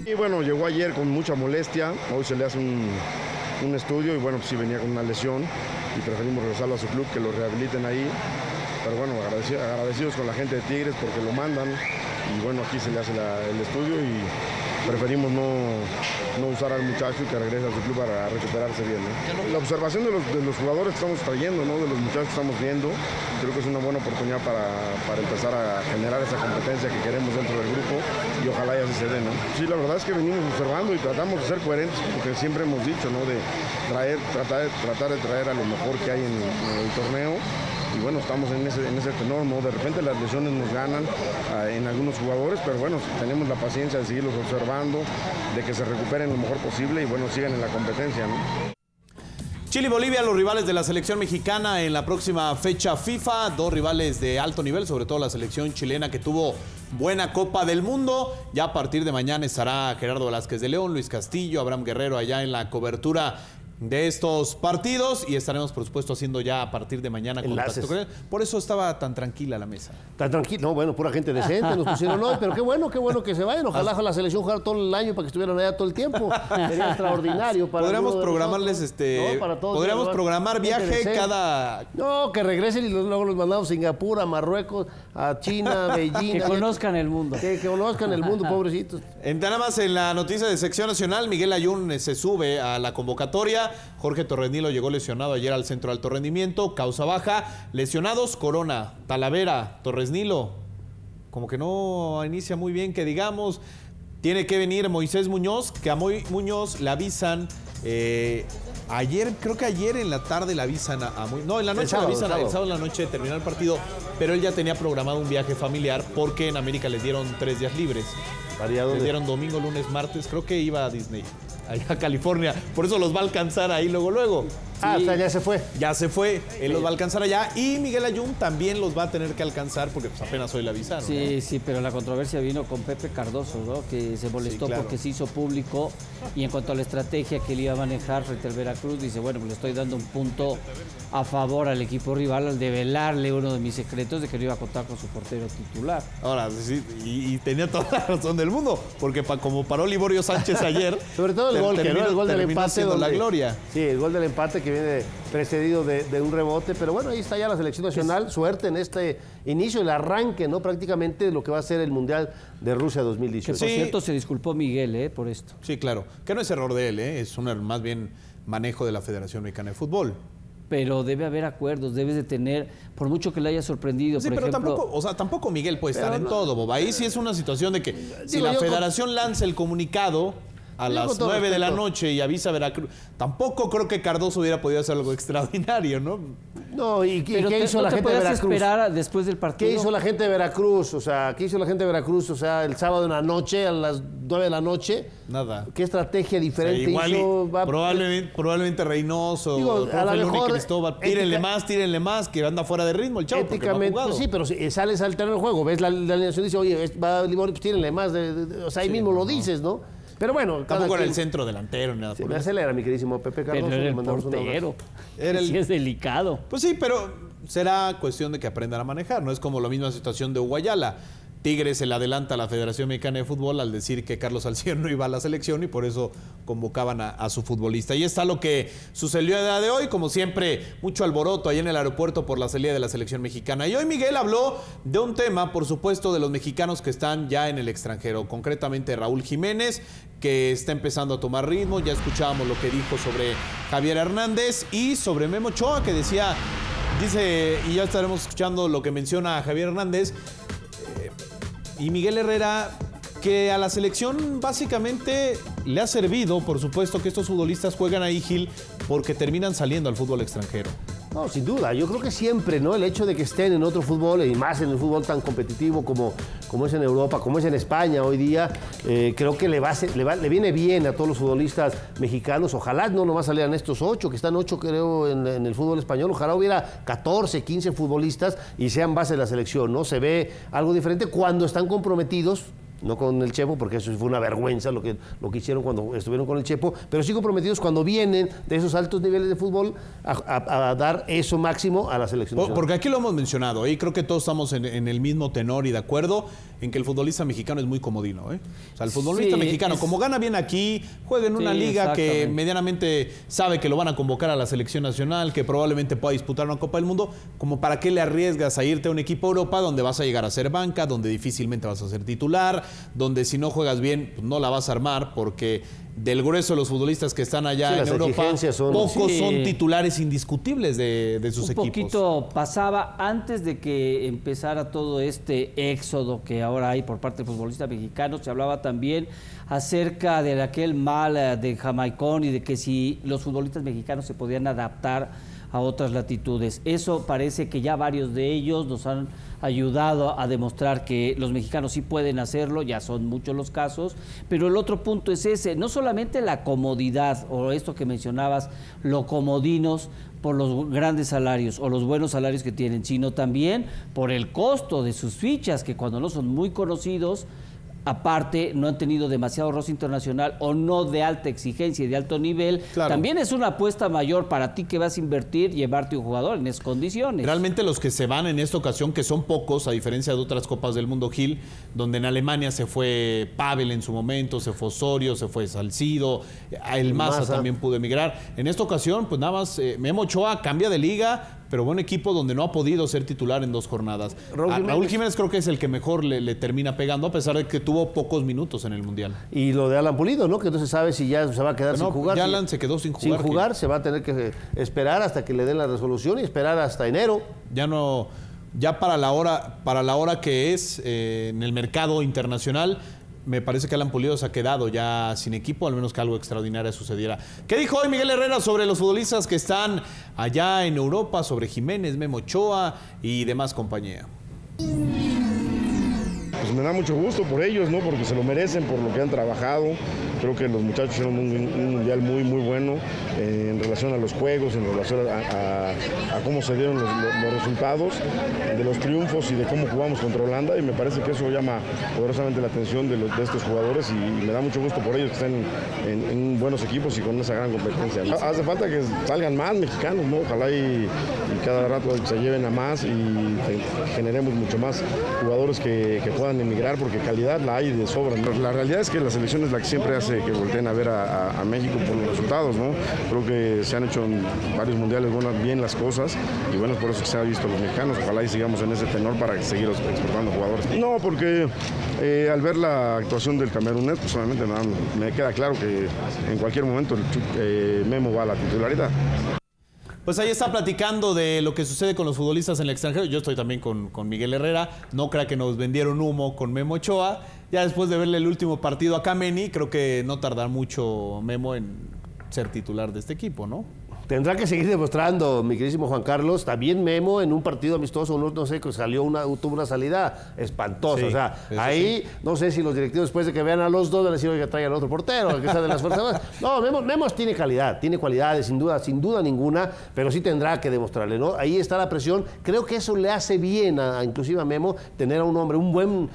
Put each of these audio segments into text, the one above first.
Y bueno, llegó ayer con mucha molestia, hoy se le hace un estudio y bueno, pues sí venía con una lesión y preferimos regresarlo a su club, que lo rehabiliten ahí. Pero bueno, agradecidos con la gente de Tigres porque lo mandan y bueno, aquí se le hace el estudio y preferimos no usar al muchacho y que regrese a su club para recuperarse bien, ¿no? La observación de los jugadores que estamos trayendo, ¿no? De los muchachos que estamos viendo, creo que es una buena oportunidad para empezar a generar esa competencia que queremos dentro del grupo y ojalá ya se dé, ¿no? Sí, la verdad es que venimos observando y tratamos de ser coherentes porque siempre hemos dicho, ¿no? De tratar de traer a lo mejor que hay en el torneo. Y bueno, estamos en ese tenor, ¿no? De repente las lesiones nos ganan en algunos jugadores, pero bueno, tenemos la paciencia de seguirlos observando, de que se recuperen lo mejor posible y bueno, sigan en la competencia, ¿no? Chile y Bolivia, los rivales de la selección mexicana en la próxima fecha FIFA, dos rivales de alto nivel, sobre todo la selección chilena que tuvo buena Copa del Mundo. Ya a partir de mañana estará Gerardo Velázquez de León, Luis Castillo, Abraham Guerrero allá en la cobertura de estos partidos y estaremos por supuesto haciendo ya a partir de mañana contacto con él. Por eso estaba tan tranquila la mesa. Tan tranquila, no, bueno, pura gente decente nos pusieron hoy, pero qué bueno que se vayan. Ojalá la selección jugara todo el año para que estuvieran allá todo el tiempo. Sería extraordinario para podríamos programarles podríamos programar viaje cada. No, que regresen y luego los mandamos a Singapur, a Marruecos, a China, a Beijing. Que conozcan el mundo. Que conozcan el mundo, pobrecitos. Nada más en la noticia de sección nacional, Miguel Ayun se sube a la convocatoria. Jorge Torres Nilo llegó lesionado ayer al centro de alto rendimiento, causa baja. Lesionados, Corona, Talavera, Torres Nilo. Como que no inicia muy bien, que digamos. Tiene que venir Moisés Muñoz, que a Muñoz le avisan ayer, creo que ayer en la tarde le avisan no, en la noche le avisan, el sábado en la noche terminó el partido, pero él ya tenía programado un viaje familiar porque en América les dieron 3 días libres. Les dieron domingo, lunes, martes, creo que iba a Disney, allá a California, por eso los va a alcanzar ahí luego. Ah, sí. O sea, ya se fue. Ya se fue, él los va a alcanzar allá y Miguel Ayun también los va a tener que alcanzar porque pues apenas hoy le avisaron. Sí, ¿no? sí, pero la controversia vino con Pepe Cardoso, ¿no? Que se molestó porque se hizo público y en cuanto a la estrategia que él iba a manejar frente al Veracruz, dice, bueno, pues le estoy dando un punto a favor al equipo rival al develarle uno de mis secretos de que no iba a contar con su portero titular. Ahora, sí, y tenía toda la razón del mundo, porque como paró Liborio Sánchez ayer, sobre todo el gol del empate, la gloria. Sí, el gol del empate que viene precedido de un rebote, pero bueno, ahí está ya la selección nacional, suerte en este inicio, el arranque, ¿no? Prácticamente de lo que va a ser el Mundial de Rusia 2018. Que por cierto se disculpó Miguel, por esto. Sí, claro, que no es error de él, es más bien manejo de la Federación Mexicana de Fútbol. Pero debe haber acuerdos, debes de tener, por mucho que le haya sorprendido, sí, por pero ejemplo, tampoco Miguel puede estar en todo, Bob. Ahí sí es una situación de que si la Federación lanza el comunicado a las 9 de la noche y avisa a Veracruz, tampoco creo que Cardoso hubiera podido hacer algo extraordinario, ¿no? No, ¿y qué hizo la gente de Veracruz? Esperar después del partido? ¿Qué hizo la gente de Veracruz? O sea, ¿qué hizo la gente de Veracruz? O sea, el sábado en la noche, a las 9 de la noche. Nada. ¿Qué estrategia diferente hizo? Probablemente Reynoso, Cristóbal, tírenle más, que anda fuera de ritmo el chavo. Éticamente, pues sí, pero si sales al terreno del juego, ves la alineación y dices, oye, va Liborio, pues tírenle más. O sea, ahí mismo lo dices, ¿no? Pero bueno, tampoco era el centro delantero ni nada. Se me acelera, mi queridísimo Pepe Cardoso. Pero era el portero. Sí, es delicado. Pues sí, pero será cuestión de que aprendan a manejar. No es como la misma situación de Uguayala. Tigres se le adelanta a la Federación Mexicana de Fútbol al decir que Carlos Salcido no iba a la selección y por eso convocaban a su futbolista. Y está lo que sucedió el día de hoy. Como siempre, mucho alboroto ahí en el aeropuerto por la salida de la selección mexicana. Y hoy Miguel habló de un tema, por supuesto, de los mexicanos que están ya en el extranjero. Concretamente Raúl Jiménez, que está empezando a tomar ritmo. Ya escuchábamos lo que dijo sobre Javier Hernández y sobre Memo Ochoa, que dice, y ya estaremos escuchando lo que menciona Javier Hernández, y Miguel Herrera, que a la selección básicamente le ha servido, por supuesto, que estos futbolistas juegan ahí, Gil, porque terminan saliendo al fútbol extranjero. No, sin duda. Yo creo que siempre, ¿no? El hecho de que estén en otro fútbol, y más en el fútbol tan competitivo como es en Europa, como es en España hoy día, creo que le viene bien a todos los futbolistas mexicanos. Ojalá no nomás salieran estos 8, que están 8 creo en el fútbol español. Ojalá hubiera 14, 15 futbolistas y sean base de la selección, ¿no? Se ve algo diferente cuando están comprometidos. No con el Chepo, porque eso fue una vergüenza lo que hicieron cuando estuvieron con el Chepo, pero sí comprometidos cuando vienen de esos altos niveles de fútbol a dar eso máximo a la selección nacional. Porque aquí lo hemos mencionado, y creo que todos estamos en el mismo tenor y de acuerdo. en que el futbolista mexicano es muy comodino, ¿eh? O sea, el futbolista Sí, mexicano, como gana bien aquí, juega en una Sí, liga que exactamente. medianamente sabe que lo van a convocar a la selección nacional, que probablemente pueda disputar una Copa del Mundo, como para qué le arriesgas a irte a un equipo a Europa donde vas a llegar a ser banca, donde difícilmente vas a ser titular, donde si no juegas bien, pues no la vas a armar, porque del grueso de los futbolistas que están allá Sí, en las Europa, exigencias son- pocos Sí. son titulares indiscutibles de sus Un equipos. poquito pasaba antes de que empezara todo este éxodo que ahora hay por parte del futbolista mexicano. Se hablaba también acerca de aquel mal de Jamaicón y de que si los futbolistas mexicanos se podían adaptar a otras latitudes. Eso parece que ya varios de ellos nos han ayudado a demostrar que los mexicanos sí pueden hacerlo, ya son muchos los casos, pero el otro punto es ese, no solamente la comodidad o esto que mencionabas, lo comodinos por los grandes salarios o los buenos salarios que tienen, sino también por el costo de sus fichas, que cuando no son muy conocidos, aparte no han tenido demasiado roce internacional o no de alta exigencia y de alto nivel, Claro. también es una apuesta mayor para ti que vas a invertir, llevarte un jugador en esas condiciones. Realmente los que se van en esta ocasión, que son pocos, a diferencia de otras Copas del Mundo, Gil, donde en Alemania se fue Pavel en su momento, se fue Osorio, se fue Salcido, el Maza también pudo emigrar. En esta ocasión, pues nada más, Memo Ochoa cambia de liga, pero buen equipo donde no ha podido ser titular en 2 jornadas. Raúl Jiménez creo que es el que mejor le termina pegando, a pesar de que tuvo pocos minutos en el Mundial. Y lo de Alan Pulido, ¿no? Que no se sabe si ya se va a quedar Bueno, sin jugar. ya Si- Alan se quedó sin Sin jugar, jugar, se va a tener que esperar hasta que le den la resolución y esperar hasta enero. Ya no, ya para la hora que es en el mercado internacional, me parece que Alan Pulido se ha quedado ya sin equipo, al menos que algo extraordinario sucediera. ¿Qué dijo hoy Miguel Herrera sobre los futbolistas que están allá en Europa, sobre Jiménez, Memo Ochoa y demás compañía? Pues me da mucho gusto por ellos, ¿no? Porque se lo merecen, por lo que han trabajado. Creo que los muchachos hicieron un mundial muy, muy bueno en relación a los juegos, en relación a cómo se dieron los resultados, de los triunfos y de cómo jugamos contra Holanda. Y me parece que eso llama poderosamente la atención de estos jugadores y me da mucho gusto por ellos que estén en buenos equipos y con esa gran competencia. Hace falta que salgan más mexicanos, ¿no? Ojalá y cada rato se lleven a más y generemos mucho más jugadores que puedan emigrar, porque calidad la hay de sobra, ¿no? La realidad es que la selección es la que siempre hace que volteen a ver a México por los resultados, ¿no? Creo que se han hecho en varios mundiales bien las cosas y bueno, es por eso que se ha visto los mexicanos. Ojalá y sigamos en ese tenor para seguir exportando jugadores. No, porque al ver la actuación del camerunés, pues solamente me queda claro que en cualquier momento Memo va a la titularidad. Pues ahí está platicando de lo que sucede con los futbolistas en el extranjero. Yo estoy también con Miguel Herrera. No crea que nos vendieron humo con Memo Ochoa. Ya después de verle el último partido a Kameni, creo que no tardará mucho Memo en ser titular de este equipo, ¿no? Tendrá que seguir demostrando, mi queridísimo Juan Carlos. También Memo en un partido amistoso, no sé, que tuvo una salida espantosa. Sí, o sea, eso ahí sí. no sé si los directivos después de que vean a los dos van a decir, oiga, traigan al otro portero, que sea de las fuerzas básicas. No, Memo tiene calidad, tiene cualidades, sin duda ninguna, pero sí tendrá que demostrarle, ¿no? Ahí está la presión. Creo que eso le hace bien inclusive a Memo, tener a un hombre, un buen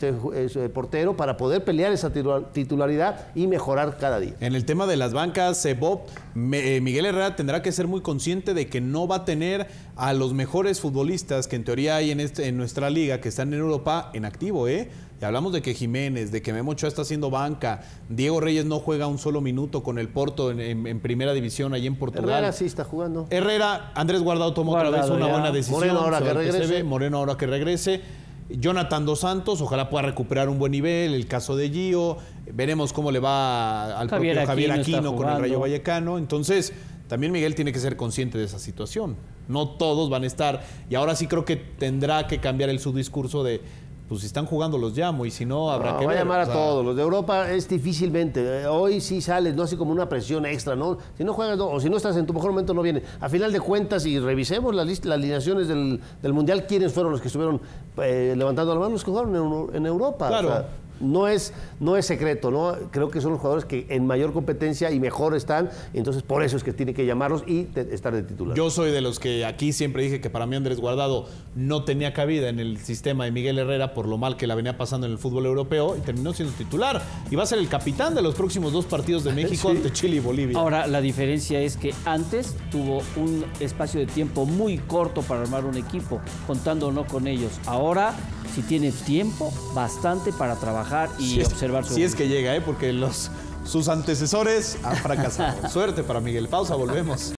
portero para poder pelear esa titularidad y mejorar cada día. En el tema de las bancas, Bob, Miguel Herrera tendrá que ser muy consciente de que no va a tener a los mejores futbolistas que en teoría hay en nuestra liga, que están en Europa, en activo, ¿eh? Y hablamos de que Jiménez, de que Memo Ochoa está haciendo banca, Diego Reyes no juega un solo minuto con el Porto en primera división allí en Portugal. Herrera sí está jugando. Herrera, Andrés Guardado tomó otra vez una buena decisión. Moreno ahora se que va al regrese. PSV, Moreno ahora que regrese. Jonathan Dos Santos, ojalá pueda recuperar un buen nivel. El caso de Gio, veremos cómo le va al propio Javier Aquino con el Rayo Vallecano. Entonces, también Miguel tiene que ser consciente de esa situación. No todos van a estar. Y ahora sí creo que tendrá que cambiar su discurso de, pues si están jugando los llamo y si no habrá que va ver. a llamar a todos. Los de Europa es difícilmente. Hoy sí sales, no así como una presión extra, ¿no? Si no juegas, no, o si no estás en tu mejor momento, no viene. A final de cuentas, y revisemos las alineaciones del Mundial, ¿quiénes fueron los que estuvieron levantando la mano? Los que jugaron en Europa. Claro. O sea, no es secreto, ¿no? Creo que son los jugadores que en mayor competencia y mejor están, entonces por eso es que tiene que llamarlos y estar de titular. Yo soy de los que aquí siempre dije que para mí Andrés Guardado no tenía cabida en el sistema de Miguel Herrera por lo mal que la venía pasando en el fútbol europeo y terminó siendo titular y va a ser el capitán de los próximos 2 partidos de México ante Chile y Bolivia. Ahora, la diferencia es que antes tuvo un espacio de tiempo muy corto para armar un equipo, contando o no con ellos. Ahora si tiene tiempo bastante para trabajar y observar su... Si es que llega, porque sus antecesores han fracasado. Suerte para Miguel. Pausa, volvemos.